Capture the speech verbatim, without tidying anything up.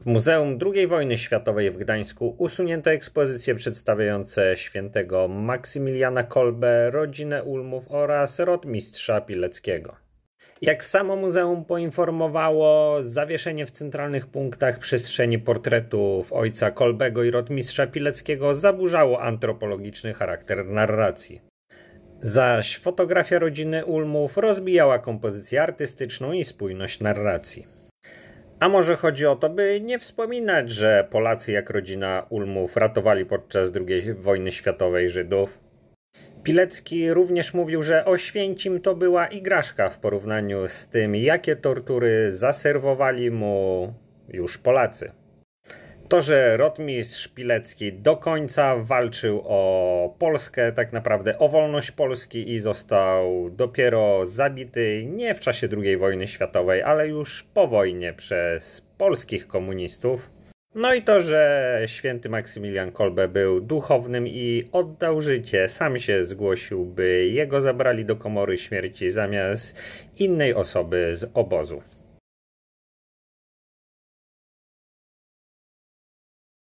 Muzeum drugiej Wojny Światowej w Gdańsku usunięto ekspozycje przedstawiające świętego Maksymiliana Kolbę, rodzinę Ulmów oraz rotmistrza Pileckiego. Jak samo muzeum poinformowało, zawieszenie w centralnych punktach przestrzeni portretów ojca Kolbego i rotmistrza Pileckiego zaburzało antropologiczny charakter narracji. Zaś fotografia rodziny Ulmów rozbijała kompozycję artystyczną i spójność narracji. A może chodzi o to, by nie wspominać, że Polacy jak rodzina Ulmów ratowali podczas drugiej wojny światowej Żydów? Pilecki również mówił, że Oświęcim to była igraszka w porównaniu z tym, jakie tortury zaserwowali mu już Polacy. To, że rotmistrz Pilecki do końca walczył o Polskę, tak naprawdę o wolność Polski i został dopiero zabity nie w czasie drugiej wojny światowej, ale już po wojnie przez polskich komunistów. No i to, że święty Maksymilian Kolbe był duchownym i oddał życie, sam się zgłosił, by jego zabrali do komory śmierci zamiast innej osoby z obozu.